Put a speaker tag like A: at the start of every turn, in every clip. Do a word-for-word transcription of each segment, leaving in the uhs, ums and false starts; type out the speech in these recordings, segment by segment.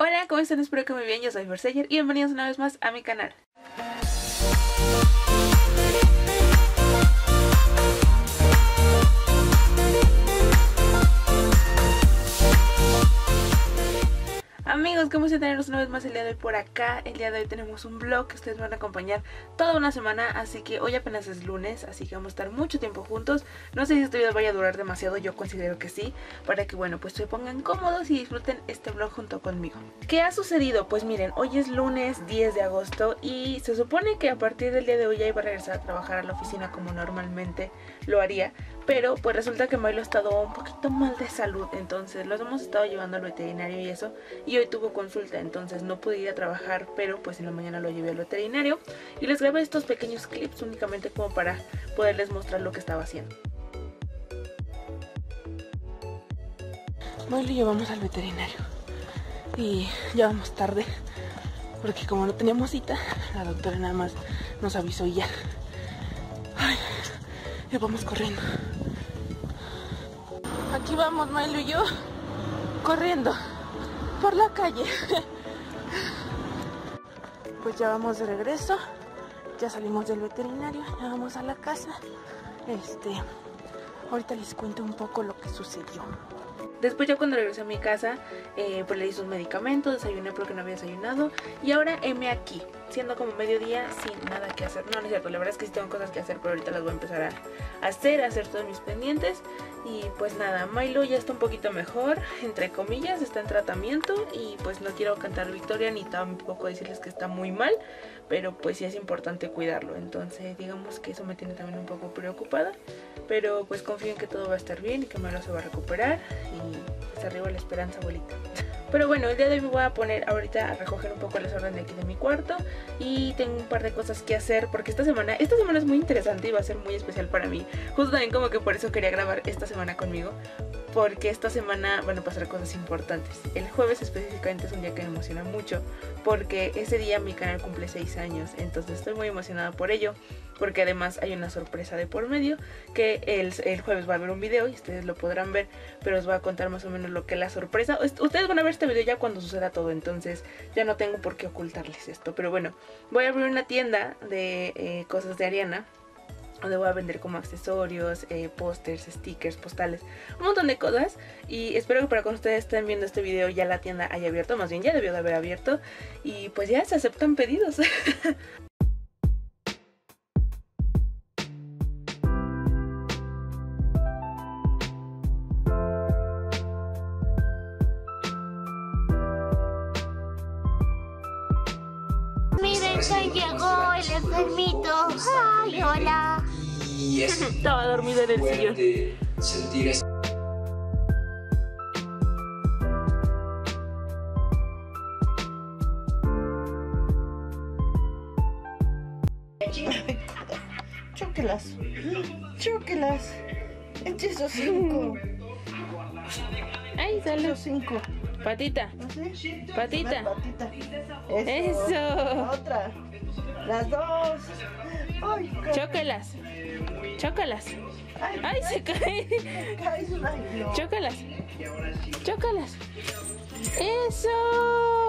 A: Hola, ¿cómo están? Espero que muy bien, yo soy Versayer y bienvenidos una vez más a mi canal. Amigos, ¿cómo se tenerlos una vez más el día de hoy por acá? El día de hoy tenemos un vlog que ustedes me van a acompañar toda una semana, así que hoy apenas es lunes, así que vamos a estar mucho tiempo juntos. No sé si este video vaya a durar demasiado, yo considero que sí, para que bueno, pues se pongan cómodos y disfruten este vlog junto conmigo. ¿Qué ha sucedido? Pues miren, hoy es lunes diez de agosto y se supone que a partir del día de hoy ya iba a regresar a trabajar a la oficina como normalmente lo haría, pero pues resulta que Milo ha estado un poquito mal de salud, entonces los hemos estado llevando al veterinario y eso, y hoy tuvo consulta, entonces no pude ir a trabajar, pero pues en la mañana lo llevé al veterinario y les grabé estos pequeños clips únicamente como para poderles mostrar lo que estaba haciendo. Hoy lo llevamos al veterinario y ya vamos tarde porque como no teníamos cita, la doctora nada más nos avisó y ya. Ay, ya vamos corriendo. Aquí vamos Milo y yo corriendo por la calle. Pues ya vamos de regreso, ya salimos del veterinario, ya vamos a la casa. Este, ahorita les cuento un poco lo que sucedió. Después ya cuando regresé a mi casa, eh, pues le di sus medicamentos, desayuné porque no había desayunado. Y ahora heme aquí, siendo como mediodía sin nada que hacer. No, no es cierto, la verdad es que sí tengo cosas que hacer, pero ahorita las voy a empezar a hacer, a hacer todos mis pendientes. Y pues nada, Milo ya está un poquito mejor, entre comillas, está en tratamiento. Y pues no quiero cantar victoria ni tampoco decirles que está muy mal, pero pues sí es importante cuidarlo. Entonces digamos que eso me tiene también un poco preocupada, pero pues confío en que todo va a estar bien y que Milo se va a recuperar. Y pues arriba la esperanza, abuelita. Pero bueno, el día de hoy me voy a poner ahorita a recoger un poco el desorden de aquí de mi cuarto. Y tengo un par de cosas que hacer porque esta semana, esta semana es muy interesante y va a ser muy especial para mí. Justo también como que por eso quería grabar esta semana conmigo, porque esta semana van a pasar cosas importantes. El jueves específicamente es un día que me emociona mucho, porque ese día mi canal cumple seis años, entonces estoy muy emocionada por ello, porque además hay una sorpresa de por medio, que el, el jueves va a haber un video y ustedes lo podrán ver, pero os voy a contar más o menos lo que es la sorpresa. Ustedes van a ver este video ya cuando suceda todo, entonces ya no tengo por qué ocultarles esto, pero bueno, voy a abrir una tienda de eh, cosas de Ariana, donde voy a vender como accesorios, eh, pósters, stickers, postales, un montón de cosas. Y espero que para cuando ustedes estén viendo este video ya la tienda haya abierto, más bien ya debió de haber abierto. Y pues ya se aceptan pedidos.
B: Miren, ya llegó el enfermito. Ay, hola.
C: Y es
A: estaba dormido en el sillón.
C: Sentir esto.
D: Chóquelas, chóquelas. Entre esos cinco.
A: Ay, solo
D: Esos cinco.
A: patita,
D: ¿Así?
A: patita.
D: Una patita. Eso.
A: Eso.
D: La otra. Las dos. Ay, ca-
A: Chócalas, chócalas.
D: Ay,
A: Ay, se cae.
D: caes una- ay, no.
A: Chócalas, chócalas. Eso.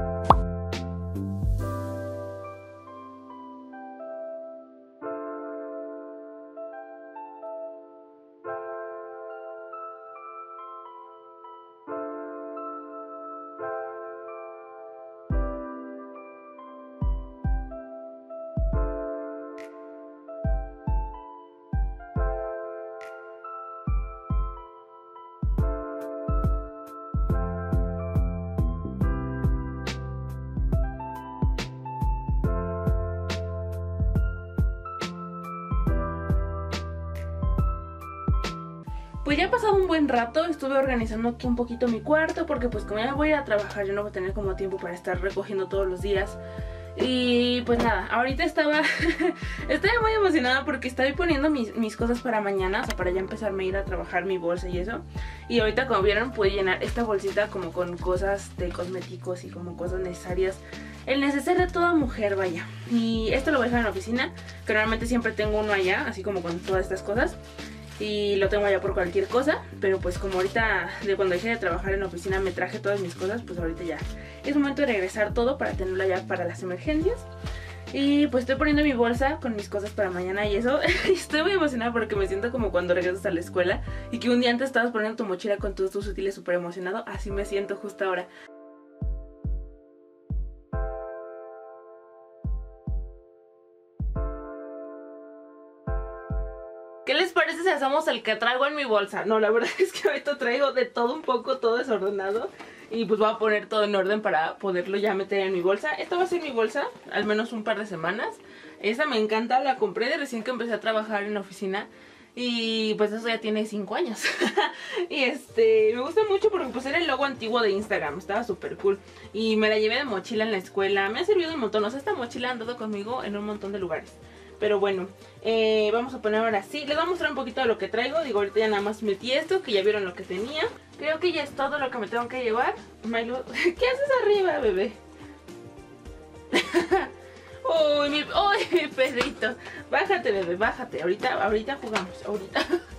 A: Pues ya ha pasado un buen rato, estuve organizando aquí un poquito mi cuarto porque pues como ya voy a ir a trabajar yo no voy a tener como tiempo para estar recogiendo todos los días. Y pues nada, ahorita estaba estaba muy emocionada porque estoy poniendo mis, mis cosas para mañana, o sea, para ya empezarme a ir a trabajar mi bolsa y eso. Y ahorita como vieron pude llenar esta bolsita como con cosas de cosméticos y como cosas necesarias, el neceser de toda mujer, vaya. Y esto lo voy a dejar en la oficina, que normalmente siempre tengo uno allá, así como con todas estas cosas. y lo tengo allá por cualquier cosa, pero pues como ahorita de cuando dejé de trabajar en la oficina me traje todas mis cosas, pues ahorita ya es momento de regresar todo para tenerlo allá para las emergencias. Y pues estoy poniendo mi bolsa con mis cosas para mañana y eso. Estoy muy emocionada porque me siento como cuando regresas a la escuela y que un día antes estabas poniendo tu mochila con todos tus útiles súper emocionado. Así me siento justo ahora. ¿Qué les parece si hacemos el que traigo en mi bolsa? No, la verdad es que ahorita traigo de todo un poco, todo desordenado. Y pues voy a poner todo en orden para poderlo ya meter en mi bolsa. Esta va a ser mi bolsa, al menos un par de semanas. Esa me encanta, la compré de recién que empecé a trabajar en la oficina. Y pues eso ya tiene cinco años. Y este, me gusta mucho porque pues era el logo antiguo de Instagram, estaba súper cool. Y me la llevé de mochila en la escuela, me ha servido un montón. O sea, esta mochila ha andado conmigo en un montón de lugares. Pero bueno, eh, vamos a poner ahora sí. Les voy a mostrar un poquito de lo que traigo. Digo, ahorita ya nada más metí esto, que ya vieron lo que tenía. Creo que ya es todo lo que me tengo que llevar. Milo, ¿qué haces arriba, bebé? Uy, mi, uy, mi perrito. Bájate, bebé, bájate. Ahorita, ahorita jugamos, ahorita.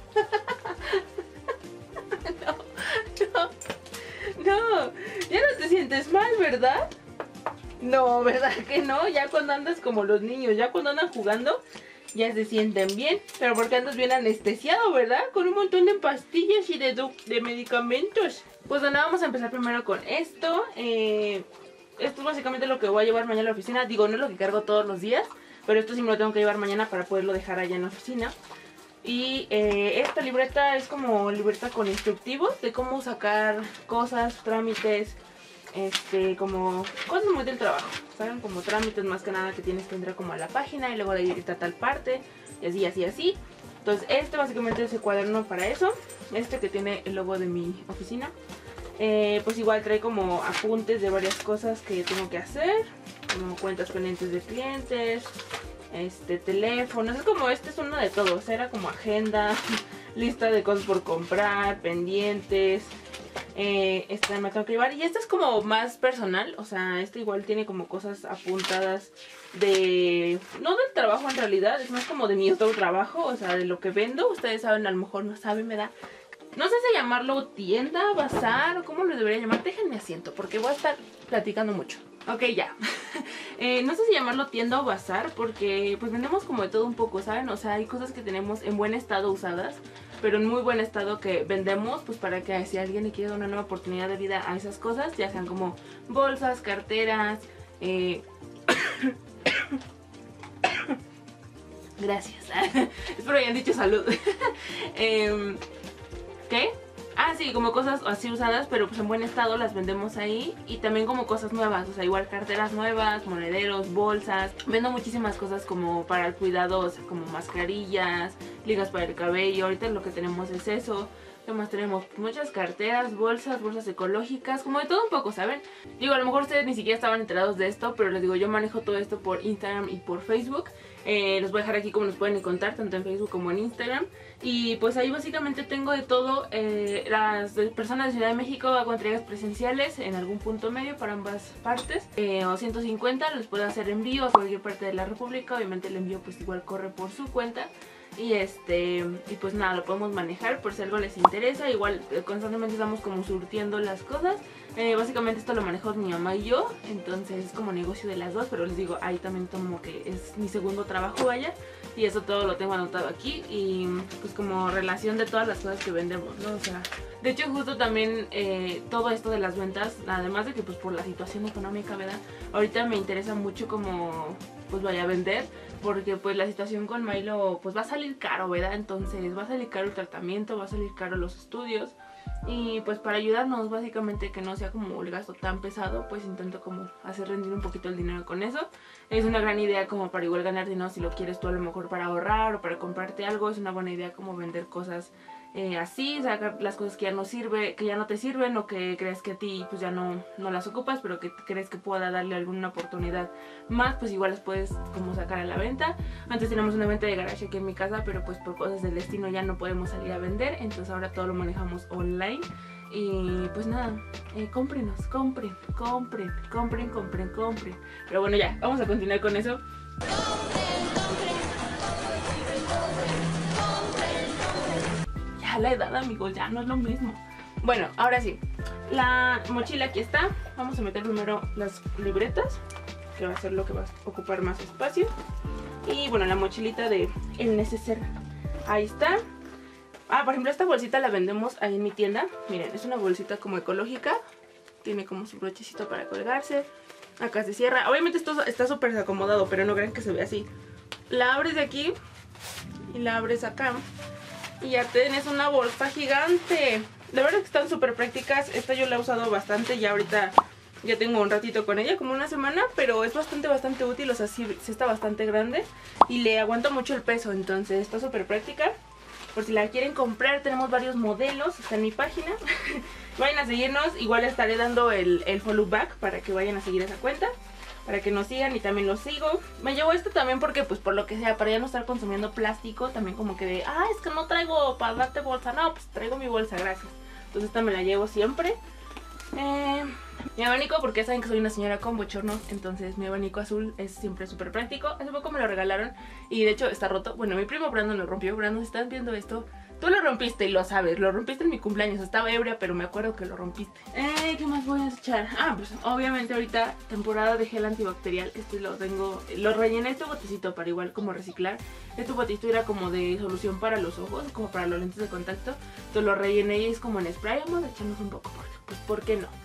A: No, no, no. Ya no te sientes mal, ¿verdad? No, ¿verdad que no? Ya cuando andas como los niños, ya cuando andan jugando, ya se sienten bien. Pero porque andas bien anestesiado, ¿verdad? Con un montón de pastillas y de, de medicamentos. Pues bueno, vamos a empezar primero con esto. Eh, esto es básicamente lo que voy a llevar mañana a la oficina. Digo, no es lo que cargo todos los días, pero esto sí me lo tengo que llevar mañana para poderlo dejar allá en la oficina. Y eh, esta libreta es como libreta con instructivos de cómo sacar cosas, trámites, este, como cosas muy del trabajo, ¿saben? Como trámites más que nada que tienes que entrar como a la página y luego de ahí irte a tal parte, y así, así, así. Entonces este básicamente es el cuaderno para eso, este que tiene el logo de mi oficina. Eh, pues igual trae como apuntes de varias cosas que tengo que hacer, como cuentas pendientes de clientes, este, teléfonos, es como este es uno de todos, era como agenda, lista de cosas por comprar, pendientes. Eh, esta me tengo que llevar y esta es como más personal, o sea, este igual tiene como cosas apuntadas de, no del trabajo en realidad, es más como de mi otro trabajo, o sea, de lo que vendo. Ustedes saben, a lo mejor no saben, me da, no sé si llamarlo tienda, bazar o cómo lo debería llamar. Déjenme asiento porque voy a estar platicando mucho. Ok, ya. eh, no sé si llamarlo tienda o bazar porque pues vendemos como de todo un poco, ¿saben? O sea, hay cosas que tenemos en buen estado usadas, pero en muy buen estado que vendemos pues para que si alguien le quiere dar una nueva oportunidad de vida a esas cosas, ya sean como bolsas, carteras, eh... gracias. Espero hayan dicho salud. eh... ¿Qué? Ah, sí, como cosas así usadas, pero pues en buen estado las vendemos ahí. Y también como cosas nuevas, o sea, igual carteras nuevas, monederos, bolsas. Vendo muchísimas cosas como para el cuidado, o sea, como mascarillas, ligas para el cabello. Ahorita lo que tenemos es eso. ¿Qué más tenemos? Muchas carteras, bolsas, bolsas ecológicas, como de todo un poco, ¿saben? Digo, a lo mejor ustedes ni siquiera estaban enterados de esto, pero les digo, yo manejo todo esto por Instagram y por Facebook. Eh, los voy a dejar aquí como nos pueden encontrar, tanto en Facebook como en Instagram. Y pues ahí básicamente tengo de todo. Eh, las personas de Ciudad de México hago entregas presenciales en algún punto medio para ambas partes. Eh, o ciento cincuenta, les puedo hacer envío a cualquier parte de la República. Obviamente el envío pues igual corre por su cuenta. Y este y pues nada, lo podemos manejar por si algo les interesa. Igual eh, constantemente estamos como surtiendo las cosas. Eh, básicamente esto lo manejo mi mamá y yo, entonces es como negocio de las dos, pero les digo, ahí también como que es mi segundo trabajo, vaya, y eso todo lo tengo anotado aquí. Y pues como relación de todas las cosas que vendemos, ¿no? O sea, de hecho justo también eh, todo esto de las ventas, además de que pues por la situación económica, ¿verdad? Ahorita me interesa mucho como pues vaya a vender, porque pues la situación con Milo pues va a salir caro, ¿verdad? Entonces va a salir caro el tratamiento, va a salir caro los estudios. Y pues para ayudarnos básicamente que no sea como el gasto tan pesado, pues intento como hacer rendir un poquito el dinero con eso. Es una gran idea como para igual ganar dinero si lo quieres tú a lo mejor para ahorrar o para comprarte algo. Es una buena idea como vender cosas eh, así, sacar las cosas que ya no sirve, que ya no te sirven o que crees que a ti pues ya no, no las ocupas, pero que crees que pueda darle alguna oportunidad más, pues igual las puedes como sacar a la venta. Antes teníamos una venta de garage aquí en mi casa, pero pues por cosas del destino ya no podemos salir a vender, entonces ahora todo lo manejamos online. Y pues nada, eh, cómprenos, compren, compren, compren, compren, compren. Pero bueno, ya, vamos a continuar con eso. ya la edad, amigos, ya no es lo mismo. Bueno, ahora sí, la mochila aquí está. Vamos a meter primero las libretas, que va a ser lo que va a ocupar más espacio. Y bueno, la mochilita de el neceser, ahí está. Ah, por ejemplo, esta bolsita la vendemos ahí en mi tienda. Miren, es una bolsita como ecológica. Tiene como su brochecito para colgarse. Acá se cierra. Obviamente esto está súper desacomodado, pero no crean que se ve así. La abres de aquí y la abres acá y ya tienes una bolsa gigante. La verdad es que están súper prácticas. Esta yo la he usado bastante. Ya ahorita ya tengo un ratito con ella, como una semana. Pero es bastante, bastante útil. O sea, sí, sí está bastante grande y le aguanta mucho el peso. Entonces está súper práctica. Por si la quieren comprar, tenemos varios modelos, está en mi página. Vayan a seguirnos, igual estaré dando el, el follow back para que vayan a seguir esa cuenta, para que nos sigan y también los sigo. Me llevo esto también porque, pues por lo que sea, para ya no estar consumiendo plástico, también como que de, ah, es que no traigo para darte bolsa. No, pues traigo mi bolsa, gracias. Entonces esta me la llevo siempre. Eh, mi abanico, porque ya saben que soy una señora con bochornos, entonces mi abanico azul es siempre súper práctico. Hace poco me lo regalaron y de hecho está roto. Bueno, mi primo Brandon lo rompió. Brandon, si estás viendo esto, tú lo rompiste y lo sabes. Lo rompiste en mi cumpleaños, estaba ebria, pero me acuerdo que lo rompiste. Eh, ¿qué más voy a echar? Ah, pues obviamente ahorita temporada de gel antibacterial. Este lo tengo, lo rellené este botecito para igual como reciclar. Este botecito era como de solución para los ojos, como para los lentes de contacto. Entonces lo rellené y es como en spray. Vamos a echarnos un poco, porque, pues ¿por qué no?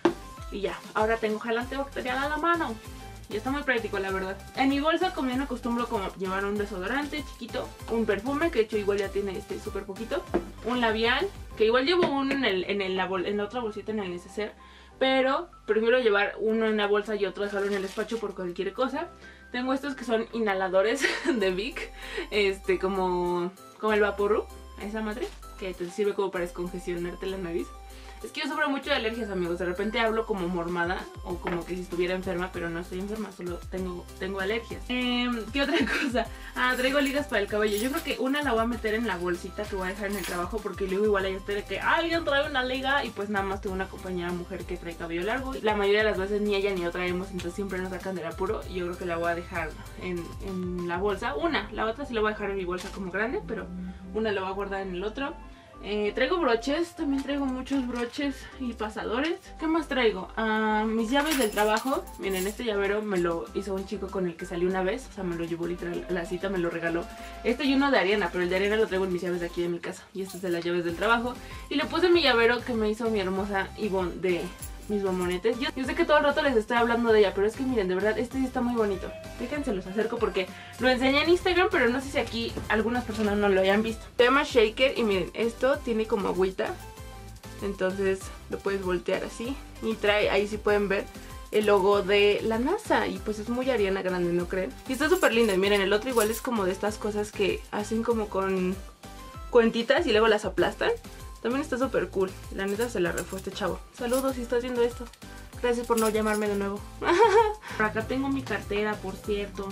A: Y ya, ahora tengo gel antibacterial a la mano. Y está muy práctico, la verdad. En mi bolsa, como yo no acostumbro como llevar un desodorante chiquito, un perfume, que de hecho igual ya tiene este súper poquito, un labial, que igual llevo uno en, el, en, el, la, bol en la otra bolsita en el neceser, pero prefiero llevar uno en la bolsa y otro solo en el despacho por cualquier cosa. Tengo estos que son inhaladores de Vic, este, como, como el Vaporub, esa madre, que te sirve como para descongestionarte la nariz. Es que yo sufro mucho de alergias, amigos. De repente hablo como mormada o como que si estuviera enferma, pero no estoy enferma, solo tengo, tengo alergias. Eh, ¿Qué otra cosa? Ah, traigo ligas para el cabello. Yo creo que una la voy a meter en la bolsita que voy a dejar en el trabajo, porque luego igual hay estoy de que alguien trae una liga y pues nada más tengo una compañera mujer que trae cabello largo. La mayoría de las veces ni ella ni yo traemos, entonces siempre nos sacan del apuro. Y yo creo que la voy a dejar en, en la bolsa. Una, la otra sí la voy a dejar en mi bolsa como grande, pero una la voy a guardar en el otro. Eh, traigo broches, también traigo muchos broches y pasadores. ¿Qué más traigo? Uh, mis llaves del trabajo. Miren, este llavero me lo hizo un chico con el que salí una vez. O sea, me lo llevó literal a la cita, me lo regaló. Este y uno de Ariana, pero el de Ariana lo traigo en mis llaves de aquí de mi casa. Y este es de las llaves del trabajo. Y le puse mi llavero que me hizo mi hermosa Ivonne de mis bombonetes. Yo, yo sé que todo el rato les estoy hablando de ella, pero es que miren, de verdad, este sí está muy bonito. Déjense los acerco porque lo enseñé en Instagram, pero no sé si aquí algunas personas no lo hayan visto. Se llama Shaker y miren, esto tiene como agüita. Entonces lo puedes voltear así. Y trae, ahí sí pueden ver el logo de la NASA. Y pues es muy Ariana Grande, ¿no creen? Y está súper lindo. Y miren, el otro igual es como de estas cosas que hacen como con cuentitas y luego las aplastan. También está súper cool. La neta se la refó este chavo. Saludos si estás viendo esto. Gracias por no llamarme de nuevo. Por acá tengo mi cartera, por cierto.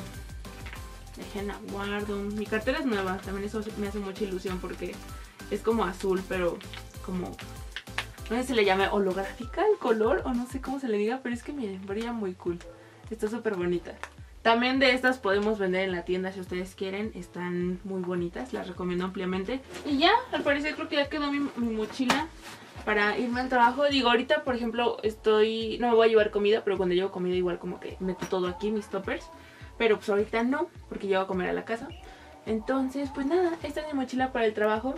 A: Déjenla guardo. Mi cartera es nueva. También eso me hace mucha ilusión porque es como azul, pero como... no sé si le llame holográfica el color o no sé cómo se le diga, pero es que miren, brilla muy cool. Está súper bonita. También de estas podemos vender en la tienda si ustedes quieren. Están muy bonitas, las recomiendo ampliamente. Y ya, al parecer creo que ya quedó mi, mi mochila para irme al trabajo. Digo, ahorita por ejemplo estoy... no me voy a llevar comida, pero cuando llevo comida igual como que meto todo aquí, mis toppers. Pero pues ahorita no, porque llevo a comer a la casa. Entonces pues nada, esta es mi mochila para el trabajo.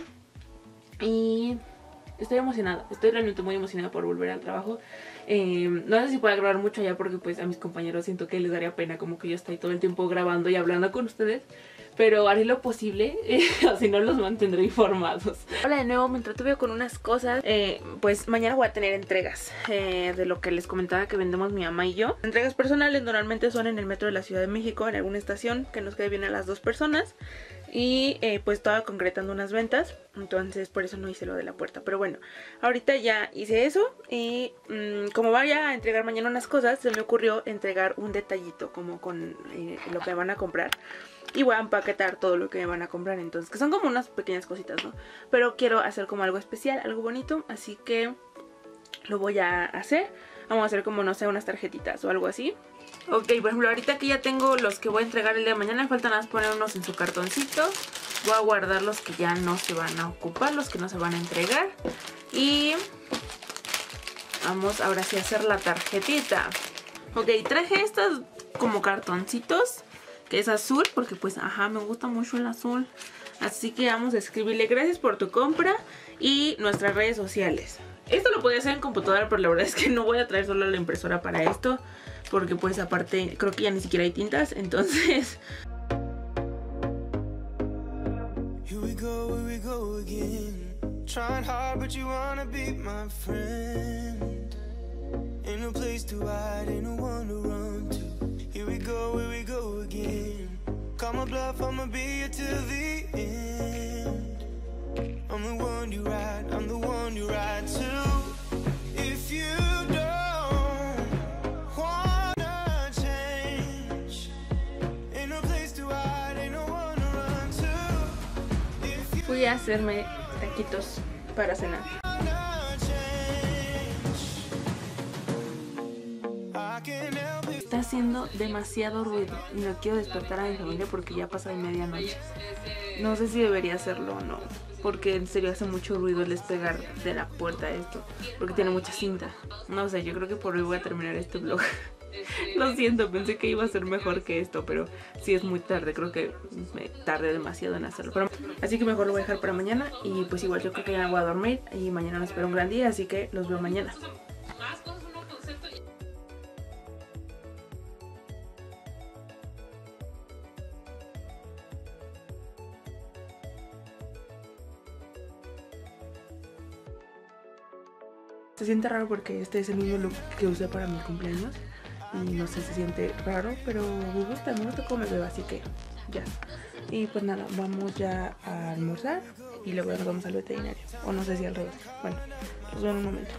A: Y... estoy emocionada, estoy realmente muy emocionada por volver al trabajo. Eh, no sé si pueda grabar mucho allá porque pues a mis compañeros siento que les daría pena como que yo estoy todo el tiempo grabando y hablando con ustedes. Pero haré lo posible, eh, si no los mantendré informados. Hola de nuevo, me entretuve con unas cosas. Eh, pues mañana voy a tener entregas eh, de lo que les comentaba que vendemos mi mamá y yo. Entregas personales normalmente son en el metro de la Ciudad de México, en alguna estación que nos quede bien a las dos personas. Y eh, pues estaba concretando unas ventas, entonces por eso no hice lo de la puerta. Pero bueno, ahorita ya hice eso. Y mmm, como vaya a entregar mañana unas cosas, se me ocurrió entregar un detallito como con eh, lo que me van a comprar. Y voy a empaquetar todo lo que me van a comprar. Entonces, que son como unas pequeñas cositas, ¿no? Pero quiero hacer como algo especial, algo bonito. Así que lo voy a hacer. Vamos a hacer como, no sé, unas tarjetitas o algo así. Ok, por ejemplo, ahorita que ya tengo los que voy a entregar el día de mañana, falta nada más poner unos en su cartoncito. Voy a guardar los que ya no se van a ocupar, los que no se van a entregar. Y vamos ahora sí a hacer la tarjetita. Ok, traje estos como cartoncitos, que es azul, porque pues ajá, me gusta mucho el azul. Así que vamos a escribirle gracias por tu compra y nuestras redes sociales. Esto lo podía hacer en computadora, pero la verdad es que no voy a traer solo la impresora para esto, porque pues aparte creo que ya ni siquiera hay tintas, entonces... Trying hard, but you wanna be my friend. Ain't no place to hide, ain't no one to run to. Here we go, here we go again. Call my bluff, I'ma be here till the end. I'm the one you ride, I'm the one you ride to. If you don't wanna change, ain't no place to hide, ain't no one to run to. If you Fui a hacerme taquitos para cenar. Está haciendo demasiado ruido y no quiero despertar a mi familia porque ya pasa de medianoche. No sé si debería hacerlo o no, porque en serio hace mucho ruido el despegar de la puerta esto, porque tiene mucha cinta. No sé, yo creo que por hoy voy a terminar este vlog. Lo siento, pensé que iba a ser mejor que esto, pero sí es muy tarde, creo que me tardé demasiado en hacerlo. Pero, así que mejor lo voy a dejar para mañana y pues igual yo creo que ya me voy a dormir y mañana me espera un gran día, así que los veo mañana. Se siente raro porque este es el mismo look que usé para mi cumpleaños. Y no sé, se siente raro, pero me gusta, me gusta cómo me veo, así que ya. Y pues nada, vamos ya a almorzar y luego nos vamos al veterinario. O no sé si al revés. Bueno, los veo en un momento.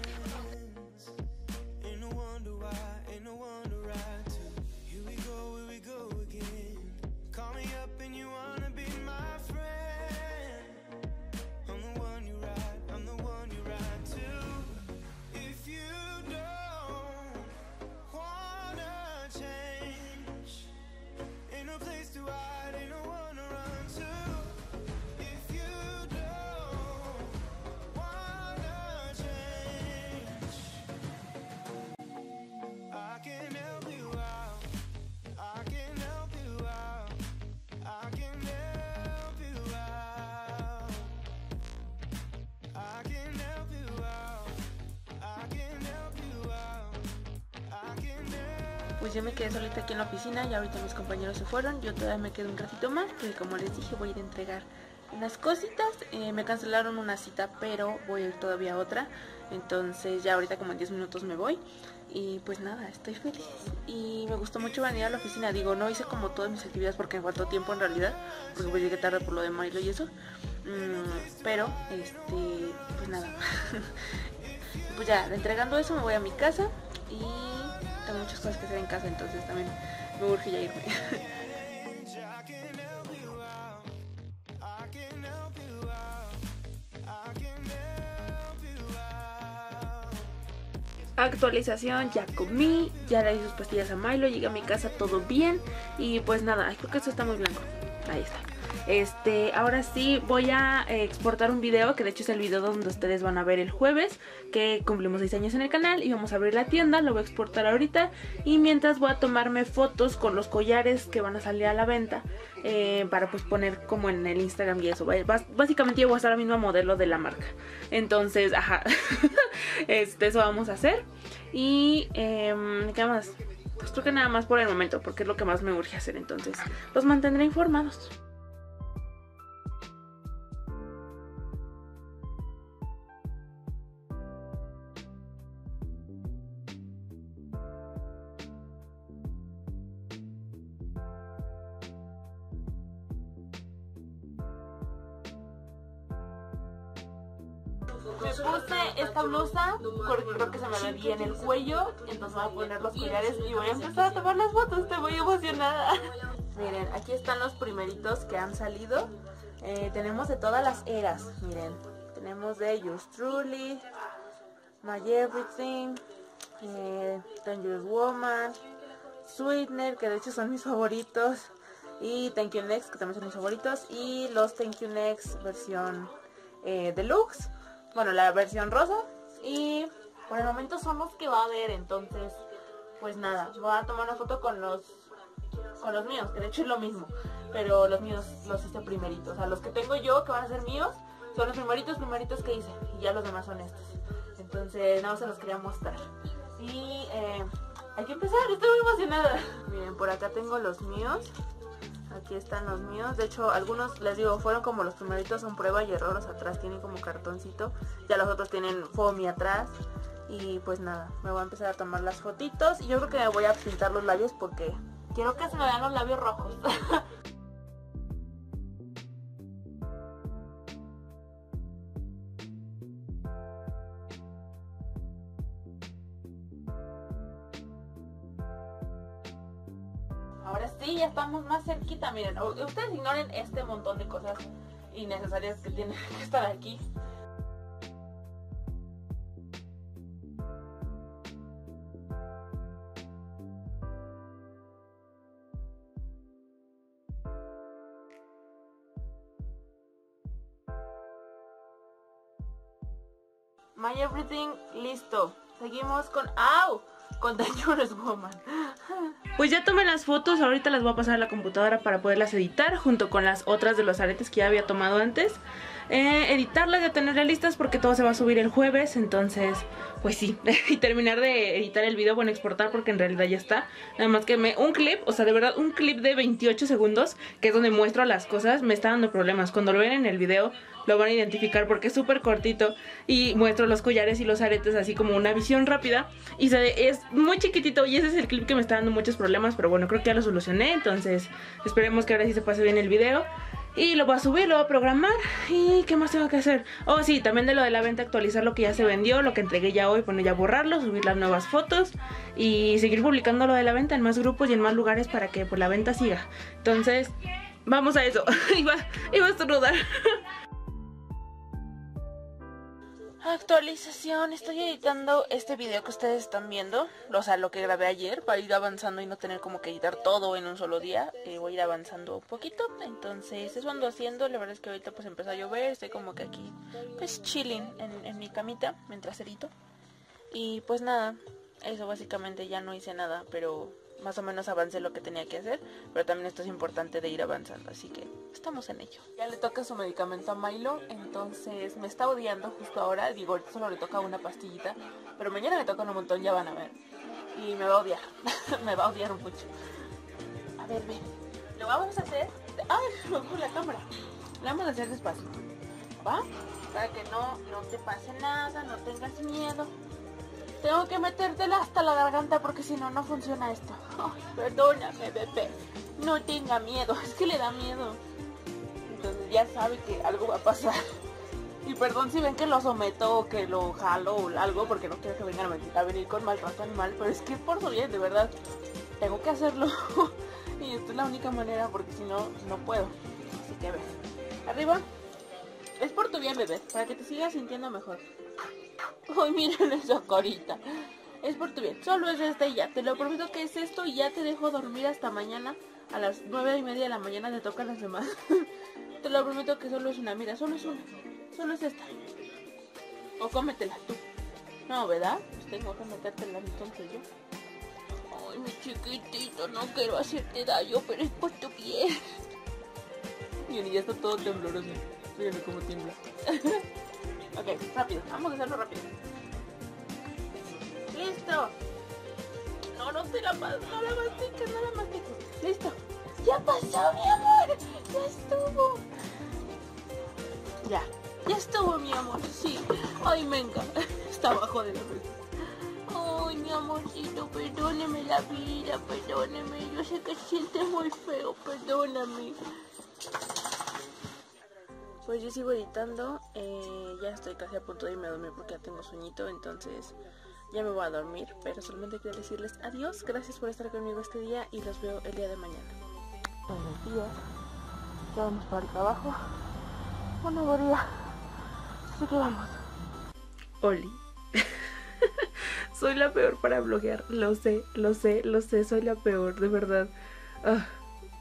A: Pues yo me quedé solita aquí en la oficina y ahorita mis compañeros se fueron. Yo todavía me quedo un ratito más porque como les dije voy a ir a entregar unas cositas. eh, Me cancelaron una cita pero voy a ir todavía a otra. Entonces ya ahorita como en diez minutos me voy. Y pues nada, estoy feliz y me gustó mucho venir a la oficina. Digo, no hice como todas mis actividades porque me faltó tiempo en realidad, porque pues llegué tarde por lo de Milo y eso. mm, Pero, este, pues nada. Pues ya, entregando eso me voy a mi casa y tengo muchas cosas que hacer en casa, entonces también me urge ya irme. Actualización, ya comí, ya le di sus pastillas a Milo, llegué a mi casa todo bien y pues nada, creo que esto está muy blanco. Ahí está. Este, ahora sí voy a eh, exportar un video, que de hecho es el video donde ustedes van a ver el jueves, que cumplimos seis años en el canal y vamos a abrir la tienda, lo voy a exportar ahorita. Y mientras voy a tomarme fotos con los collares que van a salir a la venta, eh, para pues poner como en el Instagram y eso. Básicamente yo voy a ser la misma modelo de la marca. Entonces, ajá, este, eso vamos a hacer. Y, eh, ¿qué más? Pues creo que nada más por el momento, porque es lo que más me urge hacer, entonces los mantendré informados. Me puse esta blusa porque creo que se me ve bien el cuello, entonces voy a poner los collares y voy a empezar a tomar las fotos. Estoy muy emocionada. Miren, aquí están los primeritos que han salido. Eh, tenemos de todas las eras, miren. Tenemos de Yours Truly, My Everything, eh, Dangerous Woman, Sweetener, que de hecho son mis favoritos, y Thank You Next, que también son mis favoritos, y los Thank You Next versión eh, deluxe, bueno, la versión rosa, y por el momento son los que va a haber. Entonces pues nada, voy a tomar una foto con los con los míos, que de hecho es lo mismo, pero los míos los hice primeritos. O sea, los que tengo yo que van a ser míos son los primeritos, primeritos que hice, y ya los demás son estos. Entonces nada más se los quería mostrar. Y eh, hay que empezar, estoy muy emocionada. Miren, por acá tengo los míos. Aquí están los míos. De hecho, algunos, les digo, fueron como los primeritos, son prueba y error. Atrás tienen como cartoncito. Ya los otros tienen foamy atrás. Y pues nada, me voy a empezar a tomar las fotitos. Y yo creo que me voy a pintar los labios porque quiero que se me vean los labios rojos. Ahora sí, ya estamos más cerquita. Miren, ustedes ignoren este montón de cosas innecesarias que tienen que estar aquí. My Everything, listo. Seguimos con... ¡Au! Con Dangerous Woman. Pues ya tomé las fotos, ahorita las voy a pasar a la computadora para poderlas editar junto con las otras de los aretes que ya había tomado antes. Eh, editarlas, ya tenerlas listas porque todo se va a subir el jueves, entonces pues sí. Y terminar de editar el video, bueno, exportar porque en realidad ya está. Nada más que me, un clip, o sea de verdad un clip de veintiocho segundos, que es donde muestro las cosas, me está dando problemas. Cuando lo ven en el video lo van a identificar porque es súper cortito y muestro los collares y los aretes así como una visión rápida y se, es muy chiquitito y ese es el clip que me está dando muchos problemas, pero bueno, creo que ya lo solucioné, entonces esperemos que ahora sí se pase bien el video y lo voy a subir, lo voy a programar. ¿Y qué más tengo que hacer? Oh sí, también de lo de la venta, actualizar lo que ya se vendió, lo que entregué ya hoy, bueno, ya borrarlo, subir las nuevas fotos y seguir publicando lo de la venta en más grupos y en más lugares para que pues la venta siga. Entonces vamos a eso. iba, iba a estornudar. Actualización, estoy editando este video que ustedes están viendo, o sea, lo que grabé ayer, para ir avanzando y no tener como que editar todo en un solo día. eh, Voy a ir avanzando un poquito, entonces eso ando haciendo. La verdad es que ahorita pues empezó a llover, estoy como que aquí pues chilling en, en mi camita mientras edito. Y pues nada, eso básicamente, ya no hice nada, pero más o menos avancé lo que tenía que hacer. Pero también esto es importante de ir avanzando, así que estamos en ello. Ya le toca su medicamento a Milo, entonces me está odiando justo ahora. Digo, ahorita solo le toca una pastillita, pero mañana le tocan un montón, ya van a ver. Y me va a odiar, me va a odiar un mucho. A ver, ven, lo vamos a hacer... ¡Ay! Me fue la cámara. Lo vamos a hacer despacio, ¿va? Para que no, no te pase nada, no tengas miedo. Tengo que metértela hasta la garganta porque si no, no funciona esto. Ay, perdóname, bebé. No tenga miedo, es que le da miedo. Entonces ya sabe que algo va a pasar. Y perdón si ven que lo someto o que lo jalo o algo, porque no quiero que vengan a venir con maltrato animal. Pero es que es por su bien, de verdad. Tengo que hacerlo. Y esta es la única manera porque si no, no puedo. Así que ven. Arriba. Es por tu bien, bebé, para que te sigas sintiendo mejor. Ay, miren esa carita. Es por tu bien, solo es esta y ya. Te lo prometo que es esto y ya te dejo dormir hasta mañana. A las nueve y media de la mañana te tocan las demás. Te lo prometo que solo es una, mira, solo es una. Solo es esta. O cómetela tú. No, ¿verdad? Pues tengo que metértela entonces yo. Ay, mi chiquitito, no quiero hacerte daño, pero es por tu bien. Y ya está todo tembloroso. Fíjate cómo tiembla. Ok, rápido, vamos a hacerlo rápido. ¡Listo! No, no te la no la mastiques, no la mastiques. ¡Listo! ¡Ya pasó, mi amor! ¡Ya estuvo! Ya, ya estuvo, mi amor, sí. Ay, venga, está abajo de la mesa. Ay, mi amorcito, perdóneme la vida, perdóneme. Yo sé que siente muy feo, perdóname. Pues yo sigo editando, eh, ya estoy casi a punto de irme a dormir porque ya tengo sueñito, entonces ya me voy a dormir, pero solamente quiero decirles adiós, gracias por estar conmigo este día y los veo el día de mañana. Buenos días, ya vamos para el trabajo, una boría, así que vamos. Oli, soy la peor para bloguear, lo sé, lo sé, lo sé, soy la peor, de verdad. Uh, no,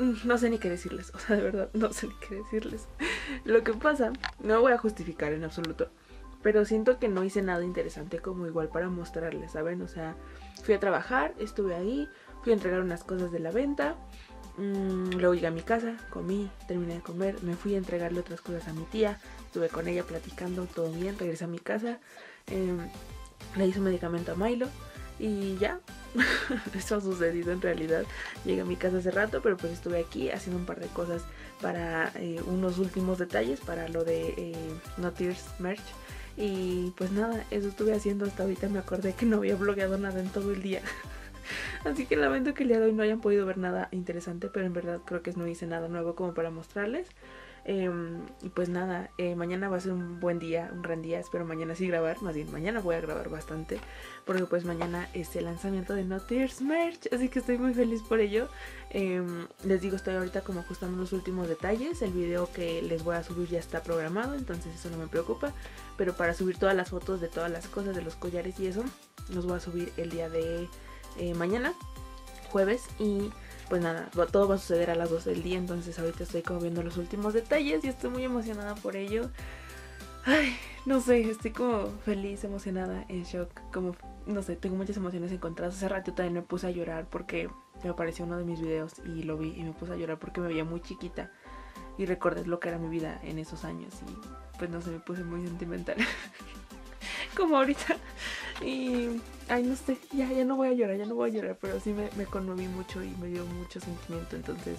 A: no sé ni qué decirles, o sea, de verdad, no sé ni qué decirles. Lo que pasa, no voy a justificar en absoluto, pero siento que no hice nada interesante como igual para mostrarles, ¿saben? O sea, fui a trabajar, estuve ahí, fui a entregar unas cosas de la venta, mmm, luego llegué a mi casa, comí, terminé de comer, me fui a entregarle otras cosas a mi tía, estuve con ella platicando, todo bien, regresé a mi casa, eh, le hice un medicamento a Milo y ya. Eso ha sucedido en realidad. Llegué a mi casa hace rato, pero pues estuve aquí haciendo un par de cosas para eh, unos últimos detalles para lo de eh, No Tears merch. Y pues nada, eso estuve haciendo hasta ahorita. Me acordé que no había blogueado nada en todo el día. Así que lamento que el día de hoy no hayan podido ver nada interesante, pero en verdad creo que no hice nada nuevo como para mostrarles. Eh, y pues nada, eh, mañana va a ser un buen día, un gran día. Espero mañana sí grabar, más bien mañana voy a grabar bastante, porque pues mañana es el lanzamiento de No Tears merch, así que estoy muy feliz por ello. eh, Les digo, estoy ahorita como ajustando los últimos detalles. El video que les voy a subir ya está programado, entonces eso no me preocupa. Pero para subir todas las fotos de todas las cosas, de los collares y eso, los voy a subir el día de eh, mañana, jueves. Y pues nada, todo va a suceder a las doce del día. Entonces ahorita estoy como viendo los últimos detalles y estoy muy emocionada por ello. Ay, no sé, estoy como feliz, emocionada, en shock. Como, no sé, tengo muchas emociones encontradas. Hace rato también me puse a llorar porque me apareció uno de mis videos y lo vi y me puse a llorar porque me veía muy chiquita. Y recordé lo que era mi vida en esos años y pues no sé, me puse muy sentimental. Como ahorita. Y ay, no sé, ya, ya no voy a llorar, ya no voy a llorar, pero sí me, me conmoví mucho y me dio mucho sentimiento. Entonces,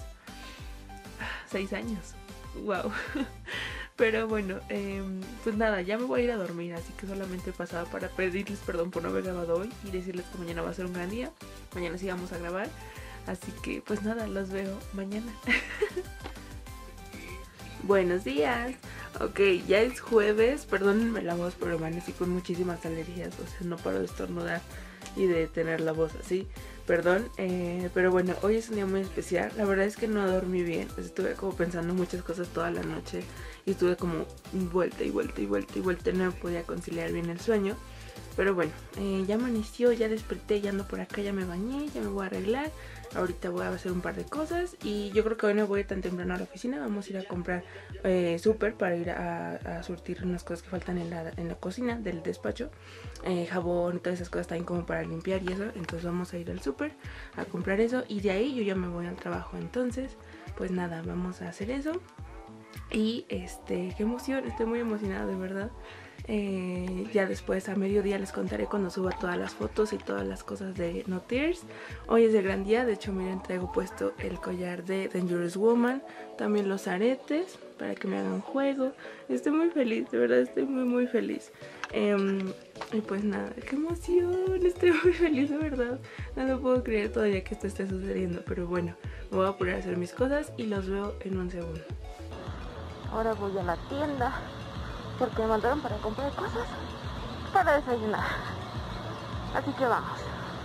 A: seis años, wow. Pero bueno, eh, pues nada, ya me voy a ir a dormir, así que solamente pasaba para pedirles perdón por no haber grabado hoy y decirles que mañana va a ser un gran día. Mañana sí vamos a grabar, así que pues nada, los veo mañana. Buenos días. Ok, ya es jueves, perdónenme la voz, pero amanecí con muchísimas alergias, o sea, no paro de estornudar y de tener la voz así, perdón, eh, pero bueno, hoy es un día muy especial. La verdad es que no dormí bien, estuve como pensando muchas cosas toda la noche y estuve como vuelta y vuelta y vuelta y vuelta, no podía conciliar bien el sueño, pero bueno, eh, ya amaneció, ya desperté, ya ando por acá, ya me bañé, ya me voy a arreglar. Ahorita voy a hacer un par de cosas y yo creo que hoy no voy tan temprano a la oficina. Vamos a ir a comprar eh, súper para ir a, a surtir unas cosas que faltan en la, en la cocina del despacho. Eh, jabón, todas esas cosas también como para limpiar y eso. Entonces vamos a ir al súper a comprar eso y de ahí yo ya me voy al trabajo. Entonces, pues nada, vamos a hacer eso. Y este, qué emoción, estoy muy emocionada de verdad. Eh, ya después a mediodía les contaré cuando suba todas las fotos y todas las cosas de No Tears. Hoy es el gran día, de hecho miren, traigo puesto el collar de Dangerous Woman, también los aretes para que me hagan juego. Estoy muy feliz, de verdad estoy muy muy feliz. eh, Y pues nada, qué emoción, estoy muy feliz de verdad. No lo puedo creer todavía que esto esté sucediendo, pero bueno, me voy a poner a hacer mis cosas y los veo en un segundo.
B: Ahora voy a la tienda porque me mandaron para comprar cosas para desayunar. Así que vamos.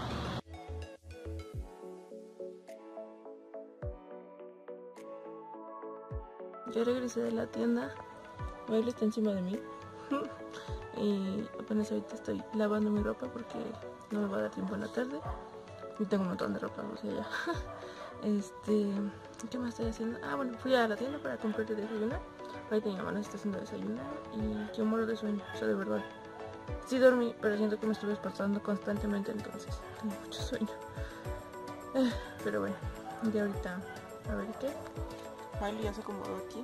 A: Ya regresé de la tienda. Baile está encima de mí. Y apenas ahorita estoy lavando mi ropa porque no me va a dar tiempo en la tarde. Y tengo un montón de ropa, o sea, ya. Este, ¿qué más estoy haciendo? Ah, bueno, fui a la tienda para comprar de desayunar. Ahorita mi mamá nos está haciendo desayunar y yo muero de sueño, o sea, de verdad. Sí dormí, pero siento que me estuve despertando constantemente, entonces tengo mucho sueño. Eh, pero bueno, de ahorita, a ver qué. Miley ya se acomodó aquí.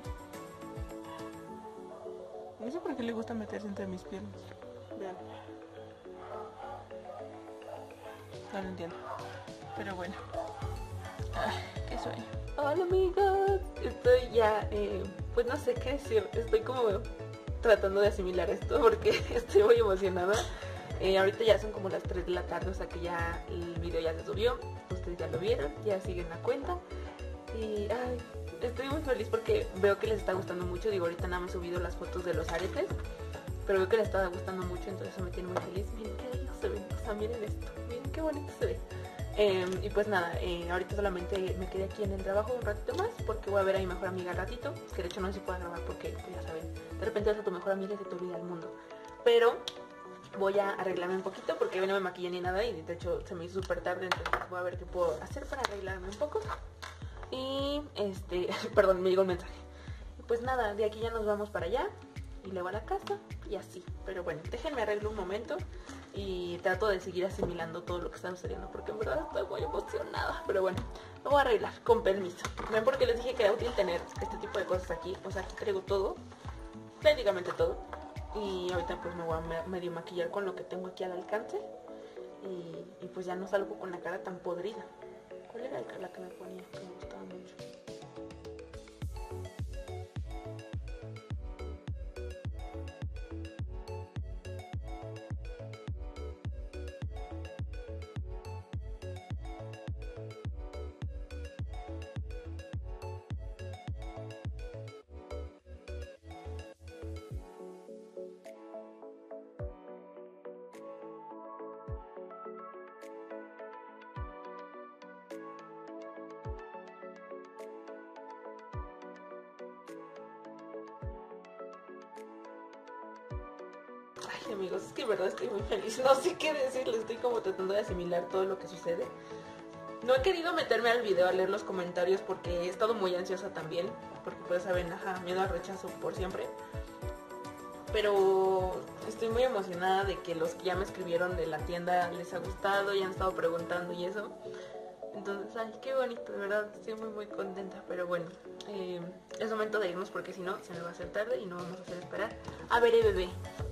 A: No sé por qué le gusta meterse entre mis piernas. Vean. No lo entiendo. Pero bueno. Ay, qué sueño. Hola amigos. Estoy ya, eh, pues no sé qué decir. Estoy como tratando de asimilar esto porque estoy muy emocionada. Eh, ahorita ya son como las tres de la tarde, o sea que ya el video ya se subió. Ustedes ya lo vieron, ya siguen la cuenta. Y ay, estoy muy feliz porque veo que les está gustando mucho. Digo, ahorita nada más he subido las fotos de los aretes, pero veo que les está gustando mucho, entonces eso me tiene muy feliz. Miren qué lindo se ve, o sea, miren esto, miren qué bonito se ve. Eh, y pues nada, eh, ahorita solamente me quedé aquí en el trabajo un ratito más porque voy a ver a mi mejor amiga al ratito, que de hecho no se puede grabar porque, pues ya saben, de repente vas a tu mejor amiga y se te olvida el mundo. Pero voy a arreglarme un poquito porque hoy no me maquillé ni nada y de hecho se me hizo súper tarde, entonces voy a ver qué puedo hacer para arreglarme un poco. Y este, perdón, me llegó el mensaje. Y pues nada, de aquí ya nos vamos para allá y luego a la casa y así. Pero bueno, déjenme arreglo un momento y trato de seguir asimilando todo lo que está sucediendo, porque en verdad estoy muy emocionada. Pero bueno, lo voy a arreglar con permiso. ¿Ven? Porque les dije que era útil tener este tipo de cosas aquí. O sea, aquí traigo todo, prácticamente todo. Y ahorita pues me voy a medio maquillar con lo que tengo aquí al alcance. Y, y pues ya no salgo con la cara tan podrida. ¿Cuál era la que me ponía? Que me gustaba mucho. Ay, amigos, es que en verdad estoy muy feliz. No sé qué decirles, estoy como tratando de asimilar todo lo que sucede. No he querido meterme al video a leer los comentarios porque he estado muy ansiosa también. Porque pues saben, ajá, miedo al rechazo por siempre. Pero estoy muy emocionada de que los que ya me escribieron de la tienda les ha gustado y han estado preguntando y eso. Entonces, ay, qué bonito, de verdad, estoy muy muy contenta. Pero bueno, eh, es momento de irnos porque si no, se me va a hacer tarde y no vamos a hacer esperar a Veré Bebé.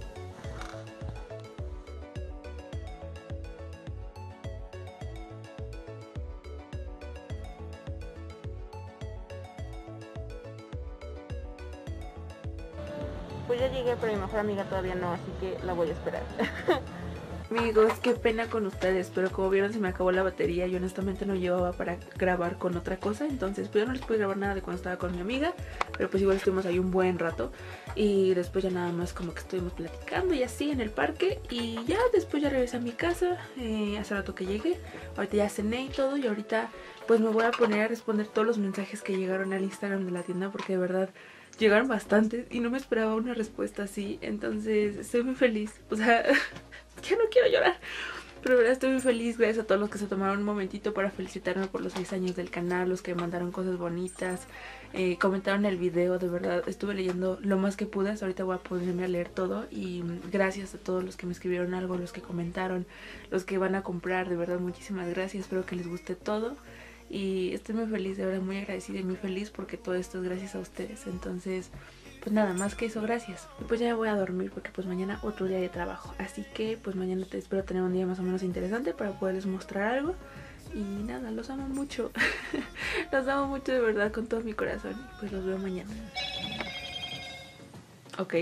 B: Pues ya llegué, pero mi mejor amiga todavía no, así que la voy a esperar.
A: Amigos, qué pena con ustedes, pero como vieron se me acabó la batería y honestamente no llevaba para grabar con otra cosa. Entonces pues yo no les pude grabar nada de cuando estaba con mi amiga, pero pues igual estuvimos ahí un buen rato. Y después ya nada más como que estuvimos platicando y así en el parque. Y ya después ya regresé a mi casa, eh, hace rato que llegué. Ahorita ya cené y todo y ahorita pues me voy a poner a responder todos los mensajes que llegaron al Instagram de la tienda, porque de verdad llegaron bastantes y no me esperaba una respuesta así. Entonces estoy muy feliz, o sea, ya no quiero llorar, pero de verdad estoy muy feliz. Gracias a todos los que se tomaron un momentito para felicitarme por los seis años del canal, los que me mandaron cosas bonitas, eh, comentaron el video. De verdad estuve leyendo lo más que pude. Hasta ahorita voy a ponerme a leer todo y gracias a todos los que me escribieron algo, los que comentaron, los que van a comprar. De verdad muchísimas gracias, espero que les guste todo. Y estoy muy feliz, de verdad muy agradecida y muy feliz porque todo esto es gracias a ustedes. Entonces, pues nada más que eso, gracias. Y pues ya me voy a dormir porque pues mañana otro día de trabajo. Así que pues mañana te espero tener un día más o menos interesante para poderles mostrar algo. Y nada, los amo mucho. Los amo mucho de verdad con todo mi corazón. Pues los veo mañana. Ok.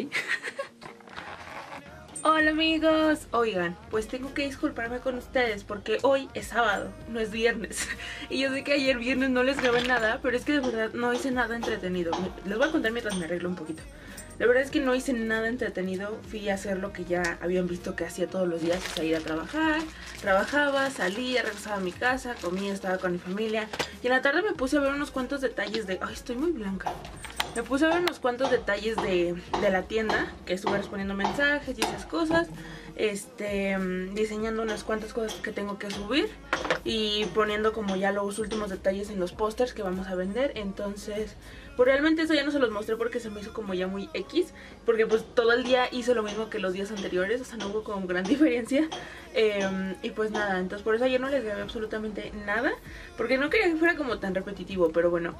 A: Hola amigos, oigan, pues tengo que disculparme con ustedes porque hoy es sábado, no es viernes. Y yo sé que ayer viernes no les grabé nada, pero es que de verdad no hice nada entretenido. Les voy a contar mientras me arreglo un poquito. La verdad es que no hice nada entretenido, fui a hacer lo que ya habían visto que hacía todos los días, o sea, ir a trabajar. Trabajaba, salía, regresaba a mi casa, comía, estaba con mi familia. Y en la tarde me puse a ver unos cuantos detalles de... Ay, estoy muy blanca. Me puse a ver unos cuantos detalles de, de la tienda, que estuve respondiendo mensajes y esas cosas, este, diseñando unas cuantas cosas que tengo que subir y poniendo como ya los últimos detalles en los pósters que vamos a vender. Entonces, pues realmente eso ya no se los mostré porque se me hizo como ya muy X, porque pues todo el día hice lo mismo que los días anteriores, o sea, no hubo como gran diferencia. Eh, y pues nada, entonces por eso ayer no les grabé absolutamente nada, porque no quería que fuera como tan repetitivo, pero bueno...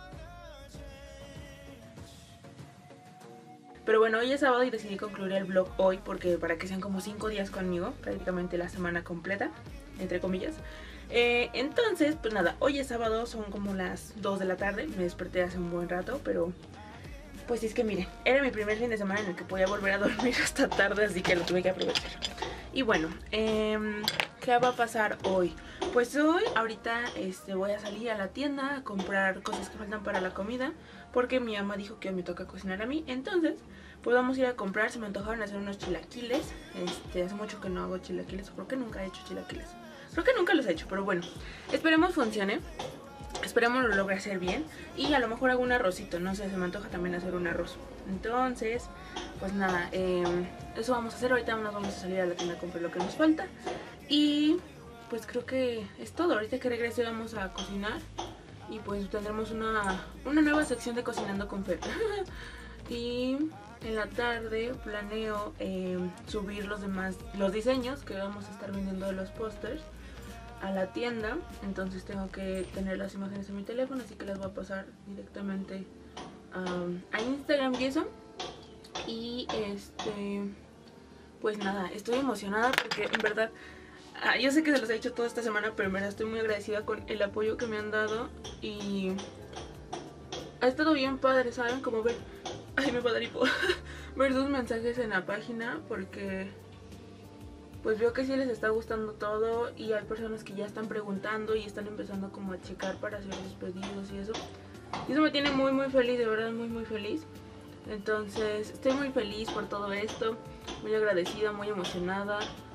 A: Pero bueno, hoy es sábado y decidí concluir el vlog hoy porque para que sean como cinco días conmigo, prácticamente la semana completa, entre comillas. Eh, entonces, pues nada, hoy es sábado, son como las dos de la tarde, me desperté hace un buen rato, pero pues es que miren, era mi primer fin de semana en el que podía volver a dormir hasta tarde, así que lo tuve que aprovechar. Y bueno, eh, ¿qué va a pasar hoy? Pues hoy, ahorita este, voy a salir a la tienda a comprar cosas que faltan para la comida, porque mi mamá dijo que hoy me toca cocinar a mí. Entonces, pues vamos a ir a comprar. Se me antojaron hacer unos chilaquiles. Este, hace mucho que no hago chilaquiles, o creo que nunca he hecho chilaquiles. Creo que nunca los he hecho, pero bueno, esperemos funcione. Esperemos lo logre hacer bien. Y a lo mejor hago un arrocito, no sé, se me antoja también hacer un arroz. Entonces, pues nada, eh, eso vamos a hacer. Ahorita nos vamos a salir a la tienda a comprar lo que nos falta. Y pues creo que es todo. Ahorita que regrese vamos a cocinar y pues tendremos una, una nueva sección de Cocinando con Fer. Y en la tarde planeo eh, subir los demás, los diseños que vamos a estar vendiendo de los pósters a la tienda. Entonces tengo que tener las imágenes en mi teléfono, así que las voy a pasar directamente um, a Instagram y eso. Y este, pues nada, estoy emocionada porque en verdad, ah, yo sé que se los he dicho toda esta semana, pero en verdad estoy muy agradecida con el apoyo que me han dado y ha estado bien padre, ¿saben? Como ver, ay, me va a dar hipo, ver sus mensajes en la página, porque pues veo que sí les está gustando todo y hay personas que ya están preguntando y están empezando como a checar para hacer sus pedidos y eso. Y eso me tiene muy muy feliz, de verdad muy muy feliz. Entonces estoy muy feliz por todo esto, muy agradecida, muy emocionada.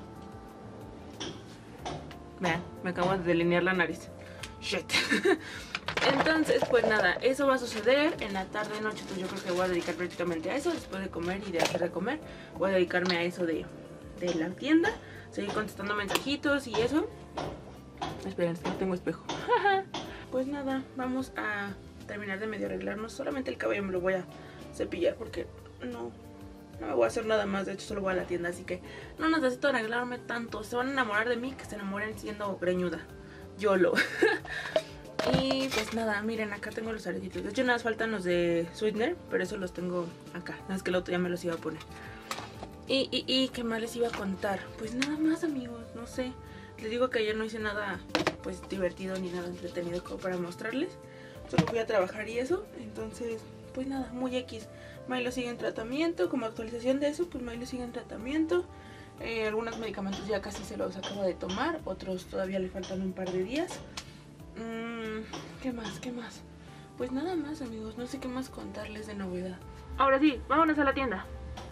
A: Vean, me acabo de delinear la nariz. Shit. Entonces, pues nada, eso va a suceder en la tarde, noche. Pues yo creo que voy a dedicar prácticamente a eso. Después de comer y de hacer de comer, voy a dedicarme a eso de, de la tienda. Seguir contestando mensajitos y eso. Esperen, no tengo espejo. Pues nada, vamos a terminar de medio arreglarnos. Solamente el cabello me lo voy a cepillar porque no, no me voy a hacer nada más. De hecho solo voy a la tienda, así que no necesito arreglarme tanto. Se van a enamorar de mí, que se enamoren siendo greñuda. YOLO. Y pues nada, miren, acá tengo los aretitos. De hecho nada más faltan los de Sweetener, pero eso los tengo acá. Nada más que el otro ya me los iba a poner. Y, y, y ¿qué más les iba a contar? Pues nada más, amigos, no sé. Les digo que ayer no hice nada pues divertido ni nada entretenido como para mostrarles. Solo fui a trabajar y eso. Entonces pues nada, muy X. Milo sigue en tratamiento. Como actualización de eso, pues Milo sigue en tratamiento. eh, Algunos medicamentos ya casi se los acaba de tomar. Otros todavía le faltan un par de días. mm, ¿Qué más? ¿Qué más? Pues nada más, amigos, no sé qué más contarles de novedad. Ahora sí, vámonos a la tienda.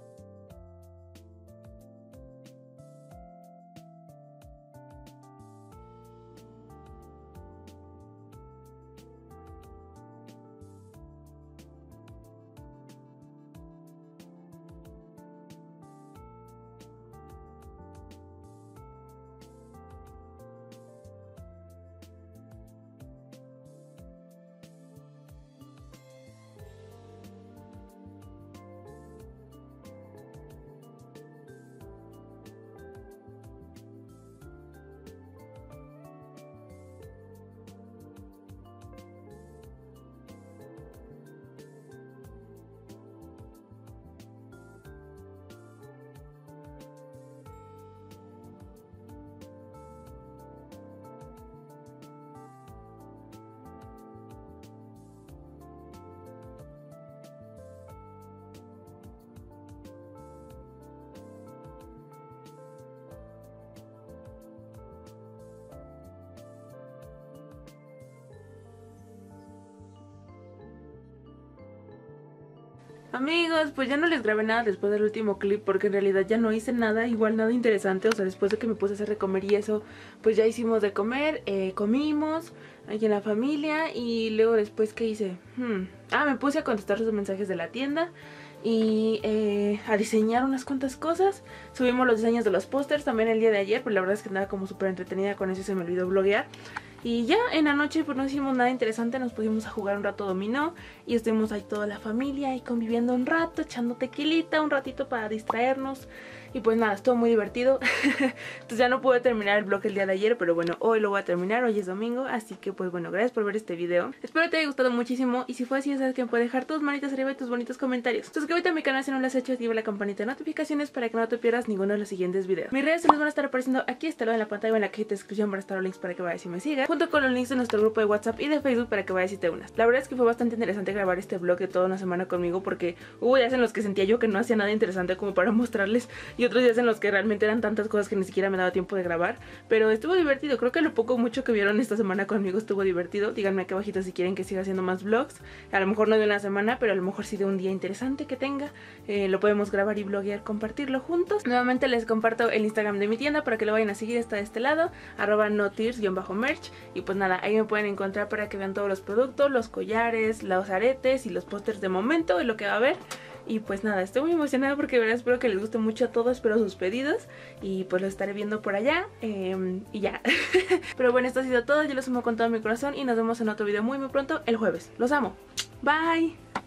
A: Amigos, pues ya no les grabé nada después del último clip porque en realidad ya no hice nada, igual nada interesante. O sea, después de que me puse a hacer de comer y eso, pues ya hicimos de comer, eh, comimos aquí en la familia. Y luego después, ¿qué hice? Hmm. Ah, me puse a contestar los mensajes de la tienda y eh, a diseñar unas cuantas cosas. Subimos los diseños de los pósters también el día de ayer, pero la verdad es que andaba como súper entretenida con eso y se me olvidó bloguear. Y ya en la noche pues no hicimos nada interesante, nos pusimos a jugar un rato dominó y estuvimos ahí toda la familia ahí conviviendo un rato, echando tequilita, un ratito para distraernos. Y pues nada, estuvo muy divertido. Entonces ya no pude terminar el vlog el día de ayer, pero bueno, hoy lo voy a terminar, hoy es domingo. Así que pues bueno, gracias por ver este video. Espero te haya gustado muchísimo y si fue así ya sabes que me puedes dejar tus manitas arriba y tus bonitos comentarios. Suscríbete a mi canal si no lo has hecho, activa la campanita de notificaciones para que no te pierdas ninguno de los siguientes videos. Mis redes se les van a estar apareciendo aquí hasta luego en la pantalla o en la cajita de descripción para estar los links para que vayas y me sigas, junto con los links de nuestro grupo de WhatsApp y de Facebook para que vayas y te unas. La verdad es que fue bastante interesante grabar este vlog de toda una semana conmigo porque hubo días en los que sentía yo que no hacía nada interesante como para mostrarles y otros días en los que realmente eran tantas cosas que ni siquiera me daba tiempo de grabar, pero estuvo divertido. Creo que lo poco mucho que vieron esta semana conmigo estuvo divertido. Díganme aquí abajito si quieren que siga haciendo más vlogs, a lo mejor no de una semana, pero a lo mejor sí de un día interesante que tenga. Eh, lo podemos grabar y vloguear, compartirlo juntos. Nuevamente les comparto el Instagram de mi tienda para que lo vayan a seguir, está de este lado, arroba notiers-merch, y pues nada, ahí me pueden encontrar para que vean todos los productos, los collares, los aretes y los pósters de momento y lo que va a haber. Y pues nada, estoy muy emocionada porque de verdad espero que les guste mucho a todos, espero sus pedidos y pues lo estaré viendo por allá eh, y ya. Pero bueno, esto ha sido todo, yo los amo con todo mi corazón y nos vemos en otro video muy muy pronto el jueves. Los amo. Bye.